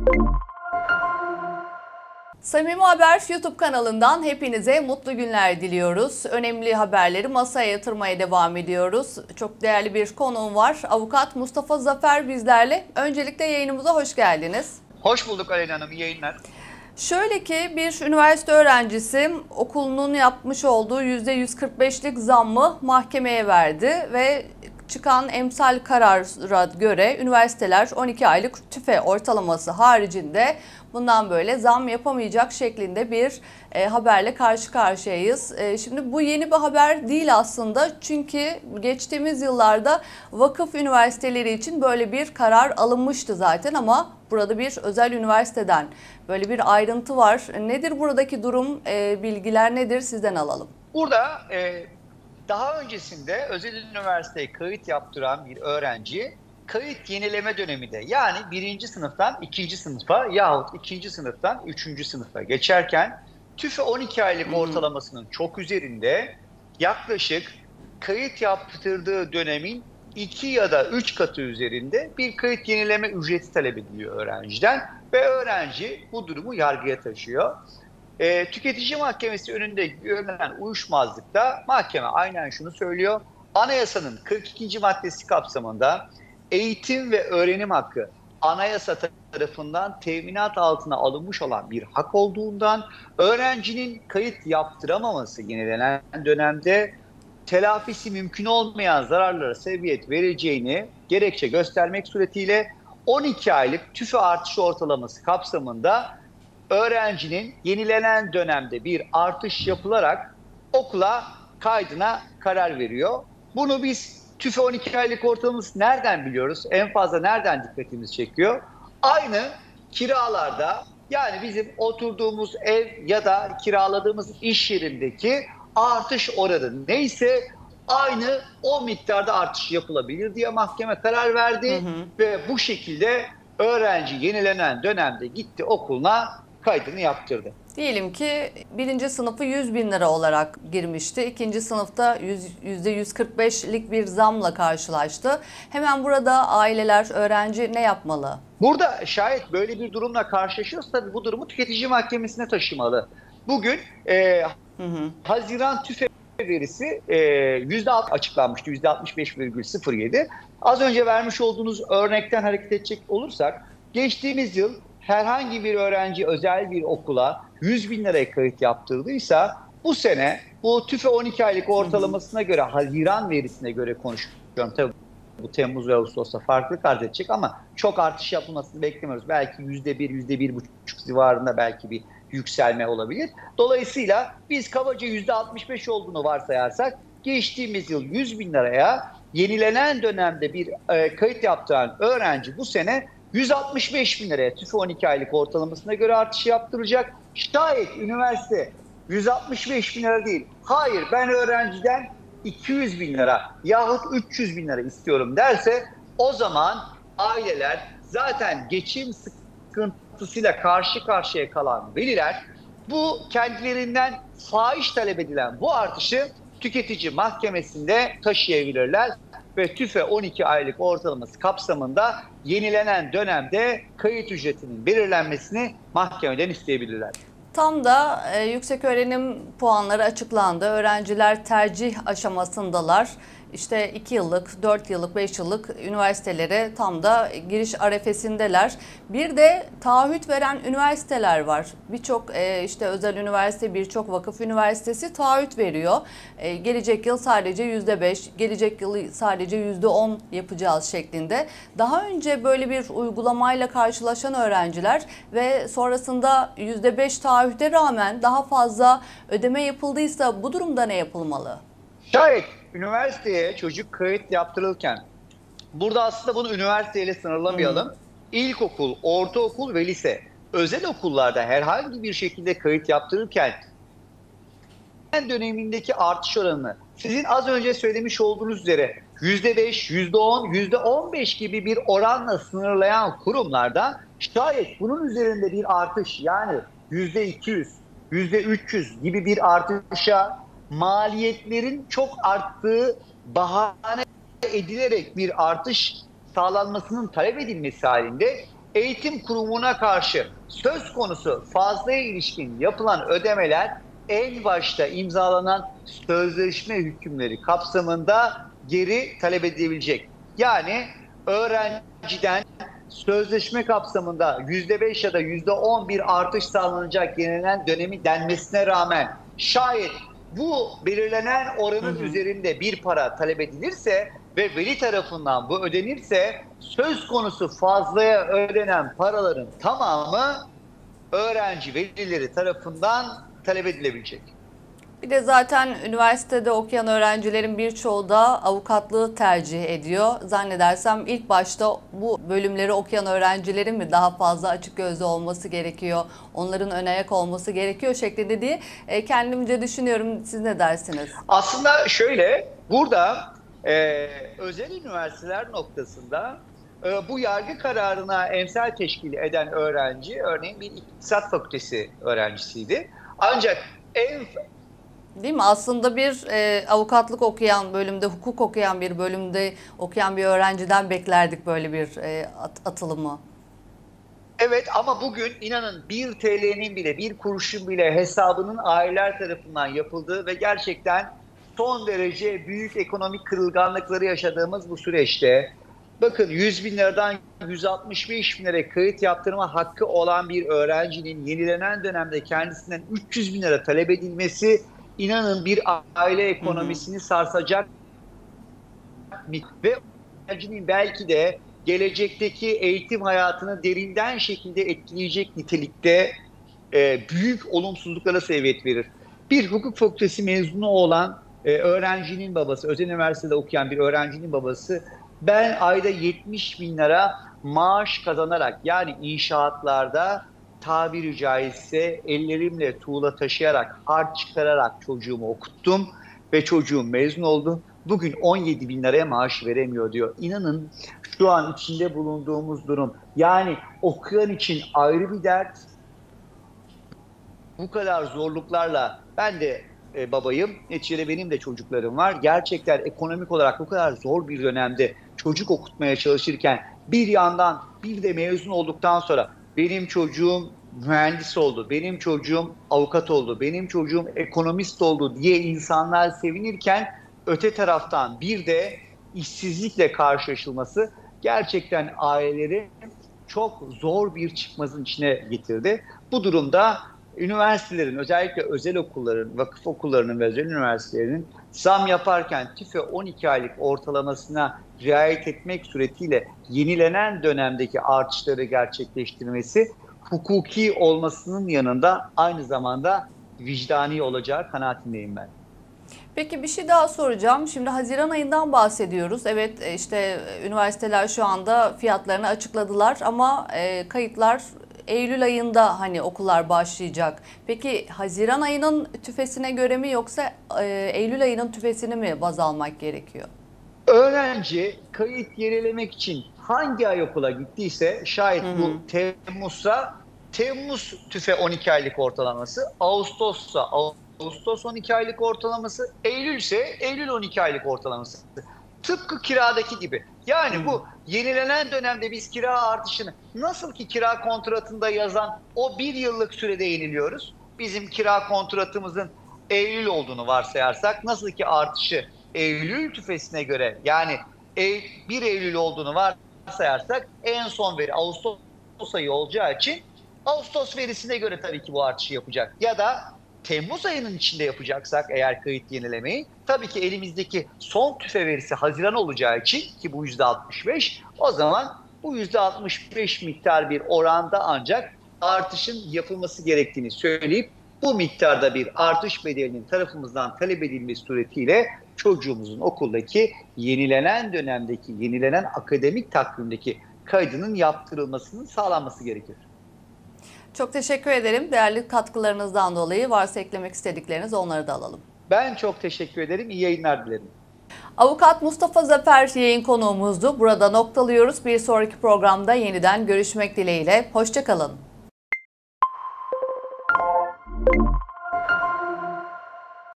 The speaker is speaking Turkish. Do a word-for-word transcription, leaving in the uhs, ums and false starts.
Samimi Haber YouTube kanalından hepinize mutlu günler diliyoruz. Önemli haberleri masaya yatırmaya devam ediyoruz. Çok değerli bir konuğum var. Avukat Mustafa Zafer bizlerle. Öncelikle yayınımıza hoş geldiniz. Hoş bulduk Aleyna Hanım, iyi yayınlar. Şöyle ki bir üniversite öğrencisi okulunun yapmış olduğu yüzde yüz kırk beşlik zammı mahkemeye verdi ve çıkan emsal karara göre üniversiteler on iki aylık tüfe ortalaması haricinde bundan böyle zam yapamayacak şeklinde bir e, haberle karşı karşıyayız. E, şimdi bu yeni bir haber değil aslında, çünkü geçtiğimiz yıllarda vakıf üniversiteleri için böyle bir karar alınmıştı zaten, ama burada bir özel üniversiteden böyle bir ayrıntı var. Nedir buradaki durum, e, bilgiler nedir, sizden alalım. Burada e, daha öncesinde özel üniversiteye kayıt yaptıran bir öğrenci kayıt yenileme döneminde, yani birinci sınıftan ikinci sınıfa yahut ikinci sınıftan üçüncü sınıfa geçerken tüfe on iki aylık ortalamasının çok üzerinde, yaklaşık kayıt yaptırdığı dönemin iki ya da üç katı üzerinde bir kayıt yenileme ücreti talep ediliyor öğrenciden ve öğrenci bu durumu yargıya taşıyor. E, tüketici mahkemesi önünde görülen uyuşmazlıkta mahkeme aynen şunu söylüyor: anayasanın kırk ikinci maddesi kapsamında eğitim ve öğrenim hakkı anayasa tarafından teminat altına alınmış olan bir hak olduğundan öğrencinin kayıt yaptıramaması yenilenen dönemde telafisi mümkün olmayan zararlara sebebiyet vereceğini gerekçe göstermek suretiyle on iki aylık tüfe artışı ortalaması kapsamında öğrencinin yenilenen dönemde bir artış yapılarak okula kaydına karar veriyor. Bunu biz tüfe on iki aylık ortalaması nereden biliyoruz? En fazla nereden dikkatimizi çekiyor? Aynı kiralarda, yani bizim oturduğumuz ev ya da kiraladığımız iş yerindeki artış oranı neyse aynı o miktarda artış yapılabilir diye mahkeme karar verdi. Hı hı. Ve bu şekilde öğrenci yenilenen dönemde gitti okuluna kaydını yaptırdı. Diyelim ki birinci sınıfı yüz bin lira olarak girmişti. İkinci sınıfta yüzde yüz kırk beşlik bir zamla karşılaştı. Hemen burada aileler, öğrenci ne yapmalı? Burada şayet böyle bir durumla karşılaşıyorsa tabii bu durumu tüketici mahkemesine taşımalı. Bugün e, hı hı. Haziran tüfe verisi e, yüzde altı açıklanmıştı. yüzde altmış beş virgül sıfır yedi. Az önce vermiş olduğunuz örnekten hareket edecek olursak, geçtiğimiz yıl herhangi bir öğrenci özel bir okula yüz bin liraya kayıt yaptırdıysa, bu sene bu tüfe on iki aylık ortalamasına göre, Haziran verisine göre konuşuyorum. Tabii bu Temmuz ve Ağustos'ta farklı arz edecek ama çok artış yapılmasını beklemiyoruz. Belki yüzde bir, yüzde bir buçuk civarında belki bir yükselme olabilir. Dolayısıyla biz kabaca yüzde altmış beş olduğunu varsayarsak, geçtiğimiz yıl yüz bin liraya yenilenen dönemde bir e, kayıt yaptıran öğrenci bu sene yüz altmış beş bin liraya tüfe on iki aylık ortalamasına göre artış yaptıracak. Şayet üniversite yüz altmış beş bin lira değil, hayır ben öğrenciden iki yüz bin lira yahut üç yüz bin lira istiyorum derse, o zaman aileler, zaten geçim sıkıntısıyla karşı karşıya kalan veliler, bu kendilerinden fahiş talep edilen bu artışı tüketici mahkemesinde taşıyabilirler ve tüfe on iki aylık ortalaması kapsamında yenilenen dönemde kayıt ücretinin belirlenmesini mahkemeden isteyebilirler. Tam da e, yükseköğrenim puanları açıklandı. Öğrenciler tercih aşamasındalar. İşte iki yıllık, dört yıllık, beş yıllık üniversitelere tam da giriş arefesindeler. Bir de taahhüt veren üniversiteler var. Birçok e, işte özel üniversite, birçok vakıf üniversitesi taahhüt veriyor. E, gelecek yıl sadece yüzde beş, gelecek yıl sadece yüzde on yapacağız şeklinde. Daha önce böyle bir uygulamayla karşılaşan öğrenciler ve sonrasında yüzde beş taahhüte rağmen daha fazla ödeme yapıldıysa bu durumda ne yapılmalı? Şayet üniversiteye çocuk kayıt yaptırılırken, burada aslında bunu üniversiteyle sınırlamayalım. Hı. İlkokul, ortaokul ve lise, özel okullarda herhangi bir şekilde kayıt yaptırırken dönemindeki artış oranını sizin az önce söylemiş olduğunuz üzere yüzde beş, yüzde on, yüzde on beş gibi bir oranla sınırlayan kurumlarda, şayet bunun üzerinde bir artış, yani yüzde iki yüz, yüzde üç yüz gibi bir artışa maliyetlerin çok arttığı bahane edilerek bir artış sağlanmasının talep edilmesi halinde eğitim kurumuna karşı söz konusu fazlaya ilişkin yapılan ödemeler en başta imzalanan sözleşme hükümleri kapsamında geri talep edilebilecek. Yani öğrenciden sözleşme kapsamında yüzde beş ya da yüzde on bir artış sağlanacak yenilenen dönemi denmesine rağmen şayet bu belirlenen oranın hı hı. üzerinde bir para talep edilirse ve veli tarafından bu ödenirse söz konusu fazlaya ödenen paraların tamamı öğrenci velileri tarafından talep edilebilecek. Bir de zaten üniversitede okuyan öğrencilerin birçoğu da avukatlığı tercih ediyor. Zannedersem ilk başta bu bölümleri okuyan öğrencilerin mi daha fazla açık gözlü olması gerekiyor, onların ön ayak olması gerekiyor şeklinde diye kendimce düşünüyorum. Siz ne dersiniz? Aslında şöyle, burada e, özel üniversiteler noktasında e, bu yargı kararına emsal teşkil eden öğrenci, örneğin bir iktisat fakültesi öğrencisiydi. Ancak en Değil mi? Aslında bir e, avukatlık okuyan bölümde, hukuk okuyan bir bölümde okuyan bir öğrenciden beklerdik böyle bir e, at, atılımı. Evet, ama bugün inanın bir T L'nin bile, bir kuruşun bile hesabının aileler tarafından yapıldığı ve gerçekten son derece büyük ekonomik kırılganlıkları yaşadığımız bu süreçte, bakın yüz bin liradan yüz altmış beş bin liraya kayıt yaptırma hakkı olan bir öğrencinin yenilenen dönemde kendisinden üç yüz bin lira talep edilmesi, İnanın bir aile ekonomisini sarsacak ve öğrencinin belki de gelecekteki eğitim hayatını derinden şekilde etkileyecek nitelikte e, büyük olumsuzluklara sebebiyet verir. Bir hukuk fakültesi mezunu olan e, öğrencinin babası, özel üniversitede okuyan bir öğrencinin babası, ben ayda yetmiş bin lira maaş kazanarak, yani inşaatlarda tabiri caizse ellerimle tuğla taşıyarak, harç çıkararak çocuğumu okuttum ve çocuğum mezun oldu. Bugün on yedi bin liraya maaş veremiyor diyor. İnanın şu an içinde bulunduğumuz durum, yani okuyan için ayrı bir dert. Bu kadar zorluklarla ben de e, babayım, neticede benim de çocuklarım var. Gerçekten ekonomik olarak bu kadar zor bir dönemde çocuk okutmaya çalışırken bir yandan bir de mezun olduktan sonra benim çocuğum mühendis oldu, benim çocuğum avukat oldu, benim çocuğum ekonomist oldu diye insanlar sevinirken öte taraftan bir de işsizlikle karşılaşılması gerçekten aileleri çok zor bir çıkmazın içine getirdi. Bu durumda üniversitelerin, özellikle özel okulların, vakıf okullarının ve özel üniversitelerinin zam yaparken TÜFE on iki aylık ortalamasına riayet etmek suretiyle yenilenen dönemdeki artışları gerçekleştirmesi hukuki olmasının yanında aynı zamanda vicdani olacağı kanaatindeyim ben. Peki bir şey daha soracağım. Şimdi Haziran ayından bahsediyoruz. Evet, işte üniversiteler şu anda fiyatlarını açıkladılar ama e, kayıtlar Eylül ayında hani okullar başlayacak. Peki Haziran ayının tüfesine göre mi yoksa e, Eylül ayının tüfesini mi baz almak gerekiyor? Öğrenci kayıt yenilemek için hangi ay okula gittiyse, şayet hı hı. bu Temmuz'sa Temmuz TÜFE on iki aylık ortalaması, Ağustos'sa Ağustos on iki aylık ortalaması, Eylül ise Eylül on iki aylık ortalaması. Tıpkı kiradaki gibi. Yani hmm. bu yenilenen dönemde biz kira artışını, nasıl ki kira kontratında yazan o bir yıllık sürede yeniliyoruz. Bizim kira kontratımızın Eylül olduğunu varsayarsak, nasıl ki artışı Eylül tüfesine göre, yani bir Eylül olduğunu varsayarsak en son veri Ağustos ayı olacağı için Ağustos verisine göre tabii ki bu artışı yapacak. Ya da Temmuz ayının içinde yapacaksak eğer kayıt yenilemeyi, tabii ki elimizdeki son tüfe verisi Haziran olacağı için, ki bu yüzde altmış beş, o zaman bu yüzde altmış beş miktar bir oranda ancak artışın yapılması gerektiğini söyleyip bu miktarda bir artış bedelinin tarafımızdan talep edilmesi suretiyle çocuğumuzun okuldaki yenilenen dönemdeki, yenilenen akademik takvimdeki kaydının yaptırılmasının sağlanması gerekir. Çok teşekkür ederim. Değerli katkılarınızdan dolayı varsa eklemek istedikleriniz, onları da alalım. Ben çok teşekkür ederim. İyi yayınlar dilerim. Avukat Mustafa Zafer yayın konuğumuzdu. Burada noktalıyoruz. Bir sonraki programda yeniden görüşmek dileğiyle. Hoşça kalın.